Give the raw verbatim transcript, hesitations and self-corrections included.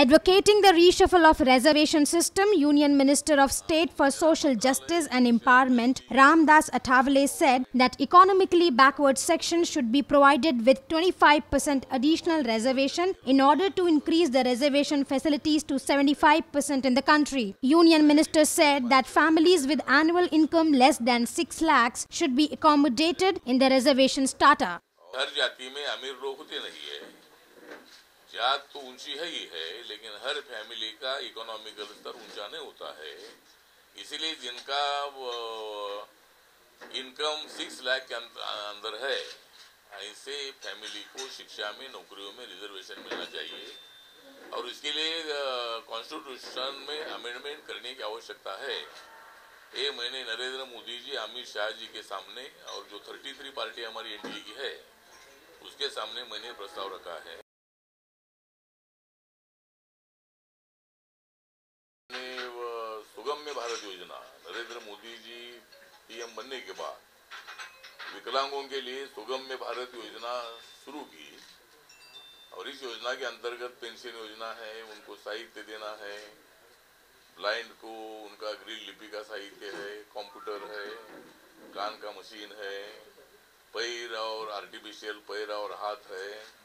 Advocating the reshuffle of reservation system, Union Minister of State for Social Justice and Empowerment Ramdas Athavale said that economically backward sections should be provided with twenty-five percent additional reservation in order to increase the reservation facilities to seventy-five percent in the country. Union Minister said that families with annual income less than six lakhs should be accommodated in the reservation strata. हर जाति में अमीर लोग होते नहीं है, जात तो ऊंची है ही है, लेकिन हर फैमिली का इकोनॉमिकल स्तर ऊंचा नहीं होता है। इसीलिए जिनका इनकम सिक्स लाख के अंदर है, ऐसे फैमिली को शिक्षा में, नौकरियों में रिजर्वेशन मिलना चाहिए और इसके लिए कॉन्स्टिट्यूशन में अमेंडमेंट करने की आवश्यकता है। ये मैंने नरेंद्र मोदी जी, अमित शाह जी के सामने और जो तैंतीस पार्टी हमारी एनडीए की है उसके सामने मैंने प्रस्ताव रखा है। सुगम्य भारत योजना नरेंद्र मोदी जी पीएम बनने के बाद विकलांगों के लिए सुगम्य भारत योजना शुरू की और इस योजना के अंतर्गत पेंशन योजना है, उनको साहित्य देना है, ब्लाइंड को उनका ग्रील लिपि का साहित्य है, कंप्यूटर है, कान का मशीन है, पैर और आर्टिफिशियल पैर और हाथ है।